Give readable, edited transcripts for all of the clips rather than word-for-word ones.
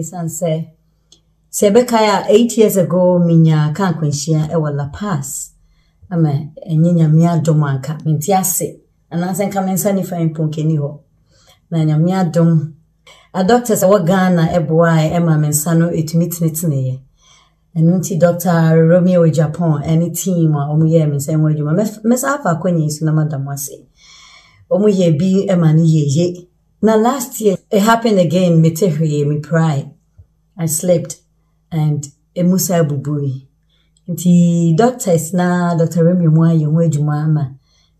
say Sebekaya 8 years ago, minya can't quenchia La Paz. Ame, and mia domanka, mintiase, and I think I'm in sunny fine punkini ho. Nanya mia dom. A doctor said, what Ghana, Eboy, Emma Mensano, it meets nitney. And Nunti Dr. Romeo Japan, any team or Omuye, and same way you mess up a queen is no madam was say. Omuye be a man ye. Now last year, it happened again, me pride. I slept. And Emusa Bubui. Nti doctor is na Dr. Remy Mwaye Mwejumama.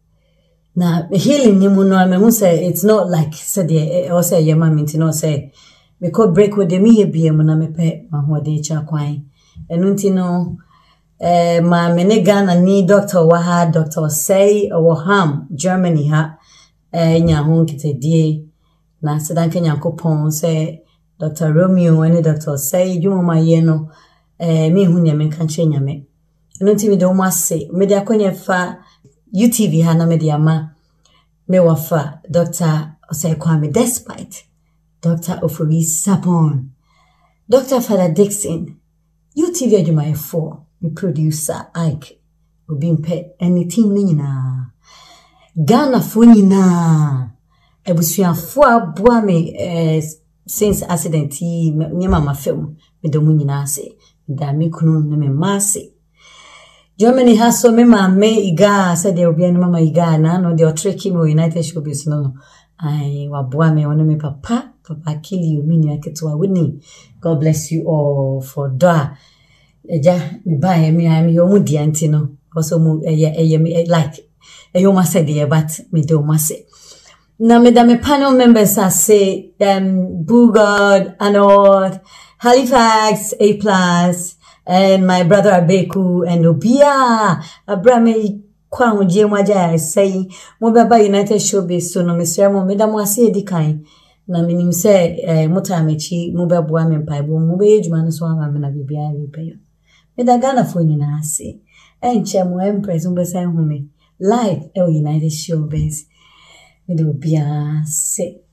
Na healing ni muno ame say it's not like said or say your mama minti no say me could break with the me be mu na me pe ma ho de cha kwan. Enu nti no ma me ne Ghana ni doctor wa ha doctor say or ham Germany ha nya ho nkitedie na sedan kenya kopon say Dr. Romeo and Dr. Say, you my yeno, me who never can change me. No TV don't must say, media conya fa, UTV hana media ma, me wafa, Dr. Say Kwame despite, Dr. Ofuri Sapon, Dr. Father Dixon, UTV you my four, me producer Ike, who been pet anything nina. Ghana funina, ebusuan four boame, since accident he mama film with the munyina say that me kunu me masi Germany has so me iga said there will be mama iga na no they are tricking me United Showbiz no I wa boa me one me papa kill you mini aketua wini. God bless you all for da eja me buy me am yo mu di anti no also mu me like you must say there but me do must say. Now, me panel members say, Bugard, Anod, Halifax, A+, and my brother Abeku, and Obia, Abrame, Kwang, Jemaja, say, Mobaba United Showbiz, so no, Mr. Madame was say, Dikain. Na minim say, Motamechi, Mobabua, and Paibo, Mobage, Manaswam, and Abibia, repay. Meda Ghana for you, say, and Chamo Empress, Umbesan Home, live, United Showbiz. Me do be a say.